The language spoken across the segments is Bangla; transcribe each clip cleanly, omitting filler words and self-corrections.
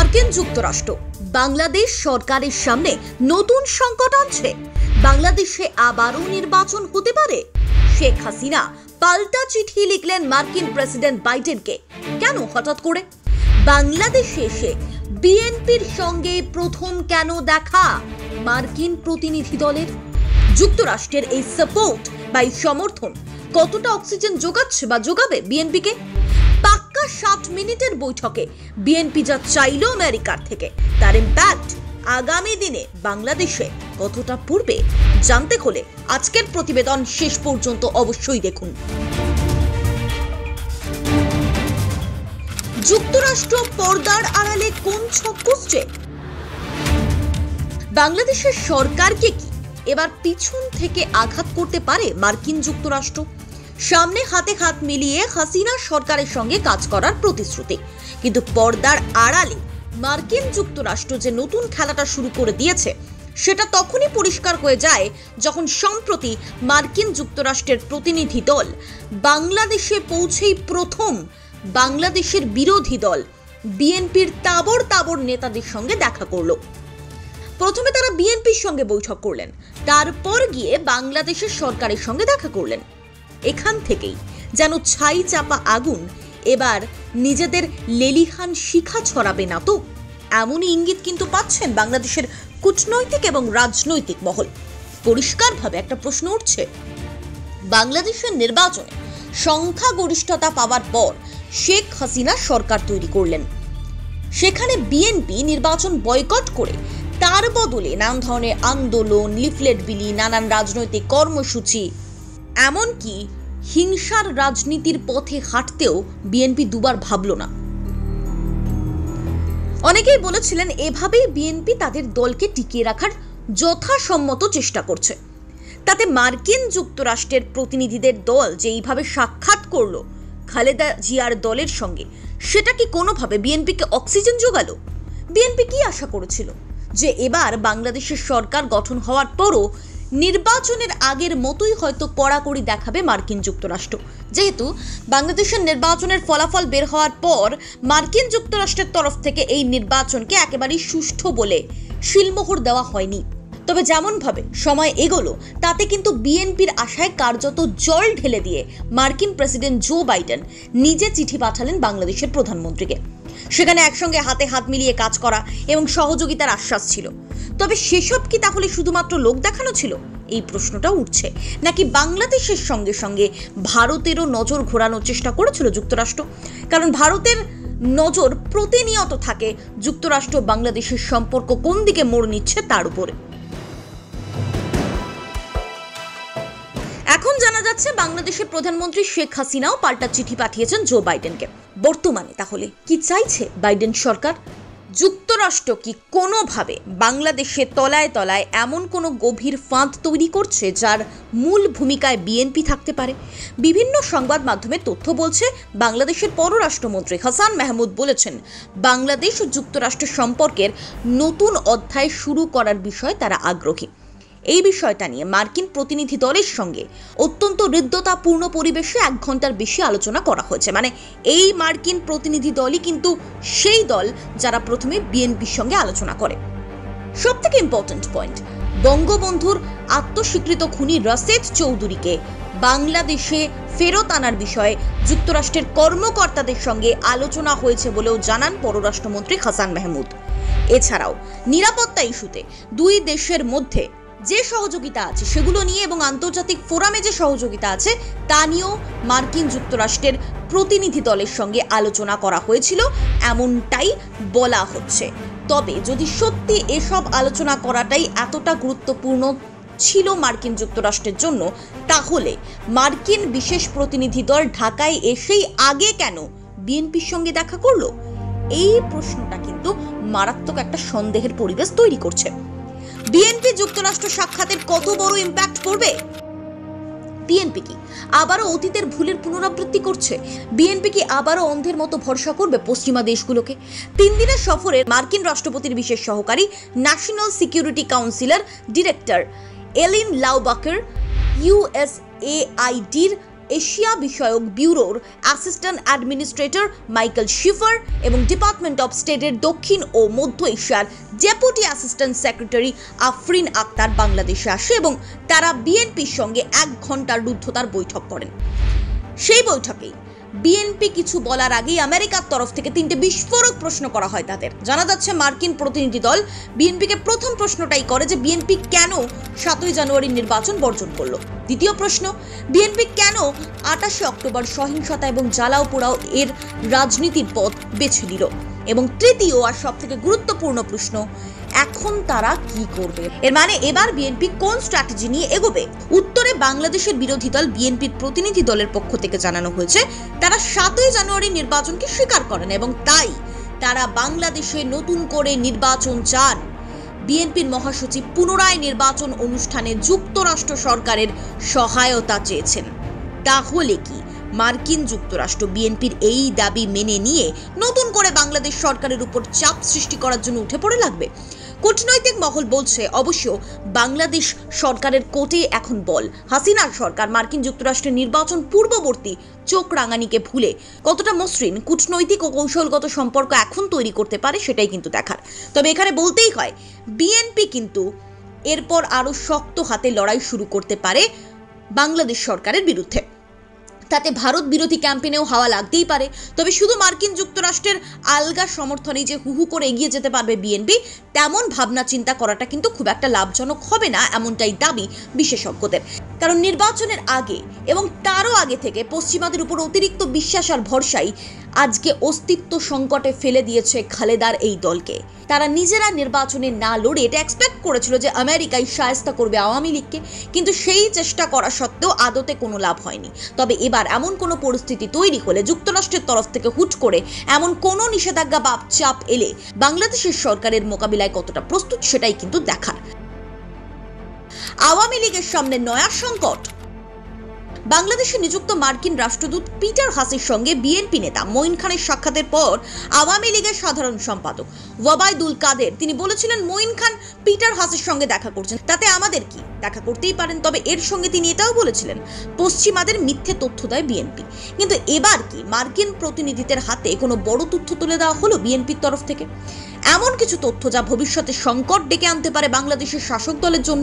মার্কিন যুক্তরাষ্ট্র বাংলাদেশ সরকারের সামনে নতুন সংকট আনছে। বাংলাদেশে আবারও নির্বাচন হতে পারে। শেখ হাসিনা পাল্টা চিঠি লিখলেন মার্কিন প্রেসিডেন্ট বাইডেনকে। কেন হঠাৎ করে? বাংলাদেশে এসে বিএনপির সঙ্গে প্রথম কেন দেখা মার্কিন প্রতিনিধি দলের? যুক্তরাষ্ট্রের এই সাপোর্ট বা এই সমর্থন কতটা অক্সিজেন যোগাচ্ছে বা যোগাবে বিএনপিকে? পাক্কা 60 মিনিটের বৈঠকে বিএনপি যা চাইল আমেরিকার থেকে, তার ইম্প্যাক্ট আগামী দিনে বাংলাদেশে কতটা পড়বে জানতে হলে আজকের প্রতিবেদন শেষ পর্যন্ত অবশ্যই দেখুন। যুক্তরাষ্ট্র পর্দার আড়ালে কোন ছক কষছে? বাংলাদেশের সরকারকে কি এবার পিছন থেকে আঘাত করতে পারে মার্কিন যুক্তরাষ্ট্র? সামনে হাতে হাত মিলিয়ে হাসিনা সরকারের সঙ্গে কাজ করার প্রতিশ্রুতি, কিন্তু পর্দার আড়ালে মার্কিন যুক্তরাষ্ট্র যে নতুন খেলাটা শুরু করে দিয়েছে সেটা তখনই পরিষ্কার হয়ে যায় যখন সম্প্রতি মার্কিন যুক্তরাষ্ট্রের প্রতিনিধি দল বাংলাদেশে পৌঁছেই প্রথম বাংলাদেশের বিরোধী দল বিএনপির তাবড় তাবড় নেতাদের সঙ্গে দেখা করলো। প্রথমে তারা বিএনপির সঙ্গে বৈঠক করলেন, তারপর গিয়ে বাংলাদেশের সরকারের সঙ্গে দেখা করলেন। এখান থেকেই যেন ছাই চাপা আগুন এবার নিজেদের লেলিহান শিখা ছড়াবে না তো, এমনই ইঙ্গিত কিন্তু পাচ্ছেন বাংলাদেশের কূটনৈতিক এবং রাজনৈতিক মহল। পরিষ্কারভাবে একটা প্রশ্ন উঠছে, বাংলাদেশের নির্বাচনে সংখ্যাগরিষ্ঠতা পাওয়ার পর শেখ হাসিনা সরকার তৈরি করলেন, সেখানে বিএনপি নির্বাচন বয়কট করে তার বদলে নানান ধরনের আন্দোলন, লিফলেট বিলি, নানান রাজনৈতিক কর্মসূচি, এমনকি হিংসার রাজনীতির পথে হাঁটতেও বিএনপি দুবার ভাবল না। অনেকেই বলেছিলেন এভাবেই বিএনপি তাদের দলকে টিকিয়ে রাখার যথাসম্মত চেষ্টা করছে। তাতে মার্কিন যুক্তরাষ্ট্রের প্রতিনিধিদের দল যে এইভাবে সাক্ষাৎ করলো খালেদা জিয়ার দলের সঙ্গে, সেটা কি কোনোভাবে বিএনপিকে অক্সিজেন যোগালো? বিএনপি কি আশা করেছিল যে এবার বাংলাদেশের সরকার গঠন হওয়ার পরও নির্বাচনের আগের মতোই হয়তো কড়াকড়ি দেখাবে মার্কিন যুক্তরাষ্ট্র, যেহেতু বাংলাদেশের নির্বাচনের ফলাফল বের হওয়ার পর মার্কিন যুক্তরাষ্ট্রের তরফ থেকে এই নির্বাচনকে একেবারেই সুষ্ঠু বলে শিলমোহর দেওয়া হয়নি। তবে যেমনভাবে সময় এগোলো তাতে কিন্তু বিএনপির আশায় কার্যত জল ঢেলে দিয়ে মার্কিন প্রেসিডেন্ট জো বাইডেন নিজে চিঠি পাঠালেন বাংলাদেশের প্রধানমন্ত্রীকে। সেখানে একসঙ্গে হাতে হাত মিলিয়ে কাজ করা এবং সহযোগিতার আশ্বাস ছিল। তবে সেসব কি তাহলে শুধুমাত্র লোক দেখানো ছিল? এই প্রশ্নটা উঠছে। নাকি বাংলাদেশের সঙ্গে সঙ্গে ভারতেরও নজর ঘোরানোর চেষ্টা করেছিল যুক্তরাষ্ট্র? কারণ ভারতের নজর প্রতিনিয়ত থাকে যুক্তরাষ্ট্র বাংলাদেশের সম্পর্ক কোন দিকে মোড় নিচ্ছে তার উপরে। এখন জানা যাচ্ছে বাংলাদেশের প্রধানমন্ত্রী শেখ হাসিনাও পাল্টা চিঠি পাঠিয়েছেন জো বাইডেনকে। বর্তমানে তাহলে কি চাইছে বাইডেন সরকার? যুক্তরাষ্ট্র কি কোনোভাবে বাংলাদেশে তলায় তলায় এমন কোনো গভীর ফাঁদ তৈরি করছে যার মূল ভূমিকায় বিএনপি থাকতে পারে? বিভিন্ন সংবাদ মাধ্যমে তথ্য বলছে, বাংলাদেশের পররাষ্ট্রমন্ত্রী হাসান মাহমুদ বলেছেন বাংলাদেশ ও যুক্তরাষ্ট্র সম্পর্কের নতুন অধ্যায় শুরু করার বিষয়ে তারা আগ্রহী। এই বিষয়টা নিয়ে মার্কিন প্রতিনিধি দলের সঙ্গে অত্যন্ত হৃদ্যতাপূর্ণ পরিবেশে 1 ঘন্টার বেশি আলোচনা করা হয়েছে। মানে এই মার্কিন প্রতিনিধি দলই কিন্তু সেই দল যারা প্রথমে বিএনপির সঙ্গে আলোচনা করে। সবথেকে ইম্পর্টেন্ট পয়েন্ট, বঙ্গবন্ধুর আত্মস্বীকৃত খুনি রাশেদ চৌধুরীকে বাংলাদেশে ফেরত আনার বিষয়ে যুক্তরাষ্ট্রের কর্মকর্তাদের সঙ্গে আলোচনা হয়েছে বলেও জানান পররাষ্ট্রমন্ত্রী হাসান মাহমুদ। এছাড়াও নিরাপত্তা ইস্যুতে দুই দেশের মধ্যে যে সহযোগিতা আছে সেগুলো নিয়ে এবং আন্তর্জাতিক ফোরামে যে সহযোগিতা আছে তা নিয়েও মার্কিন যুক্তরাষ্ট্রের প্রতিনিধি দলের সঙ্গে আলোচনা করা হয়েছিল, এমনটাই বলা হচ্ছে। তবে যদি সত্যি এসব আলোচনা করাটাই এতটা গুরুত্বপূর্ণ ছিল মার্কিন যুক্তরাষ্ট্রের জন্য, তাহলে মার্কিন বিশেষ প্রতিনিধি দল ঢাকায় এসেই আগে কেন বিএনপির সঙ্গে দেখা করলো? এই প্রশ্নটা কিন্তু মারাত্মক একটা সন্দেহের পরিবেশ তৈরি করছে। বিএনপি যুক্তরাষ্ট্র সাক্ষাতের কত বড় ইম্প্যাক্ট করবে? বিএনপি কি আবারও অতীতের ভুলের পুনরাবৃত্তি করছে? বিএনপি কি আবারও অন্ধের মতো ভরসা করবে পশ্চিমা দেশগুলোকে? 3 দিনের সফরে মার্কিন রাষ্ট্রপতির বিশেষ সহকারী, ন্যাশনাল সিকিউরিটি কাউন্সিলের ডিরেক্টর এলিন লাউবাকের, ইউএসএআইডির এশিয়া বিষয়ক ব্যুরোর অ্যাসিস্ট্যান্ট অ্যাডমিনিস্ট্রেটর মাইকেল শিফার এবং ডিপার্টমেন্ট অফ স্টেটের দক্ষিণ ও মধ্য এশিয়ার deputy assistant secretary Afreen Akhter বাংলাদেশে আসে এবং তারা বিএনপির সঙ্গে 1 ঘন্টার রুদ্ধতার বৈঠক করেন। সেই বৈঠকে বিএনপি কিছু বলার আগেই আমেরিকার তরফ থেকে 3টে বিস্ফোরক প্রশ্ন করা হয় তাদের। জানা যাচ্ছে মার্কিন প্রতিনিধি দল বিএনপিকে প্রথম প্রশ্নটাই করে যে বিএনপি কেন 7ই জানুয়ারির নির্বাচন বর্জন করলো। দ্বিতীয় প্রশ্ন, বিএনপি কেন 28শে অক্টোবর সহিংসতা এবং জ্বালাও পোড়াও এর রাজনীতির পথ বেছে নিল। এবং তৃতীয় আর সবথেকে গুরুত্বপূর্ণ প্রশ্ন, এখন তারা কি করবে। এর মানে এবার বিএনপি কোন স্ট্র্যাটেজি নিয়ে এগোবে। উত্তরে বাংলাদেশের বিরোধী দল বিএনপির প্রতিনিধি দলের পক্ষ থেকে জানানো হয়েছে তারা 7ই জানুয়ারি নির্বাচনকে স্বীকার করেন এবং তাই তারা বাংলাদেশে নতুন করে নির্বাচন চান। বিএনপির মহাসচিব পুনরায় নির্বাচন অনুষ্ঠানে যুক্তরাষ্ট্র সরকারের সহায়তা চেয়েছেন। তাহলে কি মার্কিন যুক্তরাষ্ট্র বিএনপির এই দাবি মেনে নিয়ে নতুন করে বাংলাদেশ সরকারের উপর চাপ সৃষ্টি করার জন্য উঠে পড়ে লাগবে? কূটনৈতিক মহল বলছে অবশ্য বাংলাদেশ সরকারের কোর্টে এখন বল। হাসিনার সরকার মার্কিন যুক্তরাষ্ট্রের নির্বাচন পূর্ববর্তী চোখ রাঙানিকে ভুলে কতটা মসৃণ কূটনৈতিক ও কৌশলগত সম্পর্ক এখন তৈরি করতে পারে সেটাই কিন্তু দেখার। তবে এখানে বলতেই হয় বিএনপি কিন্তু এরপর আরো শক্ত হাতে লড়াই শুরু করতে পারে বাংলাদেশ সরকারের বিরুদ্ধে। তাতে ভারত বিরোধী ক্যাম্পেইনেও হাওয়া লাগতেই পারে। তবে শুধু মার্কিন যুক্তরাষ্ট্রের আলগা সমর্থনে যে হুহু করে এগিয়ে যেতে পারবে বিএনপি তেমন ভাবনা চিন্তা করাটা কিন্তু খুব একটা লাভজনক হবে না, এমনটাই দাবি বিশেষজ্ঞদের। কারণ নির্বাচনের আগে এবং তারও আগে থেকে পশ্চিমাদের উপর অতিরিক্ত বিশ্বাস আর ভরসাই আজকে অস্তিত্ব সংকটে ফেলে দিয়েছে খালেদার এই দলকে। তারা নিজেরা নির্বাচনে না লড়ে এটা এক্সপেক্ট করেছিল যে আমেরিকাই শায়েস্তা করবে আওয়ামী লীগকে, কিন্তু সেই চেষ্টা করা সত্ত্বেও আদতে কোনো লাভ হয়নি। তবে এবার এমন কোনো পরিস্থিতি তৈরি হলে যুক্তরাষ্ট্রের তরফ থেকে হুট করে এমন কোনো নিষেধাজ্ঞা বা চাপ এলে বাংলাদেশের সরকারের মোকাবিলায় কতটা প্রস্তুত সেটাই কিন্তু দেখার। আওয়ামী লীগের সামনে নয়া সংকট। বাংলাদেশে নিযুক্ত মার্কিন রাষ্ট্রদূত পিটার হাসির সঙ্গে বিএনপি নেতা মঈন খানের সাক্ষাতের পর আওয়ামী লীগের সাধারণ সম্পাদক ওবায়দুল কাদের তিনি বলেছিলেন মঈন খান পিটার হাসির সঙ্গে দেখা করছেন, তাতে আমাদের কি, দেখা করতেই পারেন। তবে এর সঙ্গে তিনি এটাও বলেছিলেন পশ্চিমাদের মিথ্যে তথ্য দেয় বিএনপি। কিন্তু এবার কি মার্কিন প্রতিনিধিদের হাতে কোনো বড় তথ্য তুলে দেওয়া হলো বিএনপির তরফ থেকে? এমন কিছু তথ্য যা ভবিষ্যতে সংকট ডেকে আনতে পারে বাংলাদেশের শাসক দলের জন্য।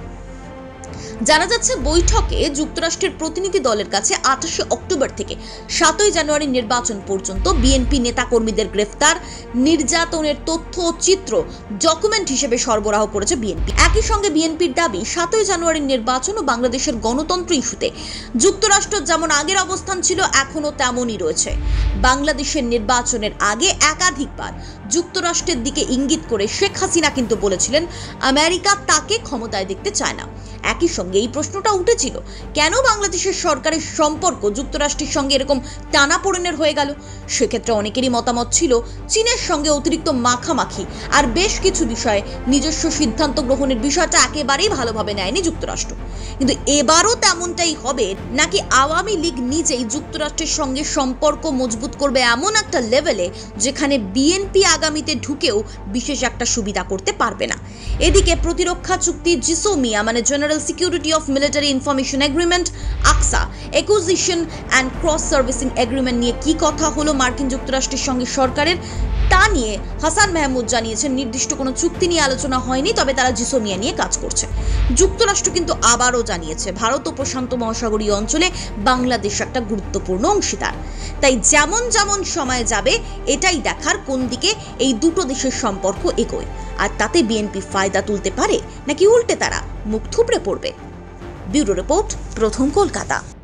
জানা যাচ্ছে বৈঠকে যুক্তরাষ্ট্রের প্রতিনিধি দলের কাছে 28শে অক্টোবর থেকে 7ই জানুয়ারি নির্বাচন পর্যন্ত বিএনপি নেতাকর্মীদের গ্রেফতার, নির্যাতনের তথ্য ও চিত্র ডকুমেন্ট হিসেবে সরবরাহ করেছে বিএনপি। একই সঙ্গে বিএনপির দাবি 7ই জানুয়ারির নির্বাচন ও বাংলাদেশের গণতন্ত্র ইস্যুতে যুক্তরাষ্ট্র যেমন আগের অবস্থান ছিল এখনো তেমনই রয়েছে। বাংলাদেশের নির্বাচনের আগে একাধিকবার যুক্তরাষ্ট্রের দিকে ইঙ্গিত করে শেখ হাসিনা কিন্তু বলেছিলেন আমেরিকা তাকে ক্ষমতায় দেখতে চায় না। একই সঙ্গে এই প্রশ্নটা উঠেছিল কেন বাংলাদেশের সরকারের সম্পর্ক যুক্তরাষ্ট্রের সঙ্গে এরকম টানাপোড়েনের হয়ে গেল। সেক্ষেত্রে অনেকেরই মতামত ছিল চীনের সঙ্গে অতিরিক্ত মাখামাখি আর বেশ কিছু বিষয়ে নিজস্ব সিদ্ধান্ত গ্রহণের বিষয়টা একেবারেই ভালোভাবে নেয়নি যুক্তরাষ্ট্র। কিন্তু এবারও তেমনটাই হবে নাকি আওয়ামী লীগ নিজেই যুক্তরাষ্ট্রের সঙ্গে সম্পর্ক মজবুত করবে এমন একটা লেভেলে যেখানে বিএনপি আগামীতে ঢুকেও বিশেষ একটা সুবিধা করতে পারবে না। এদিকে প্রতিরক্ষা চুক্তি জিসোমিয়া মানে general security of military information agreement ACSA acquisition and cross servicing agreement নিয়ে কি কথা হলো মার্কিন যুক্তরাষ্ট্রের সঙ্গে সরকারের, তা নিয়ে হাসান মাহমুদ জানিয়েছেন নির্দিষ্ট কোনো চুক্তি নিয়ে আলোচনা হয়নি, তবে তারা জিসোমিয়া নিয়ে কাজ করছে। যুক্তরাষ্ট্র কিন্তু আবারও জানিয়েছে ভারত ও প্রশান্ত মহাসাগরীয় অঞ্চলে বাংলাদেশ একটা গুরুত্বপূর্ণ অংশীদার। তাই যেমন যেমন সময় যাবে এটাই দেখার কোন দিকে এই দুটো দেশের সম্পর্ক এগোয়, আর তাতে বিএনপি ফায়দা তুলতে পারে নাকি উল্টে তারা মুখ থুবড়ে পড়বে। ব্যুরো রিপোর্ট, প্রথম কলকাতা।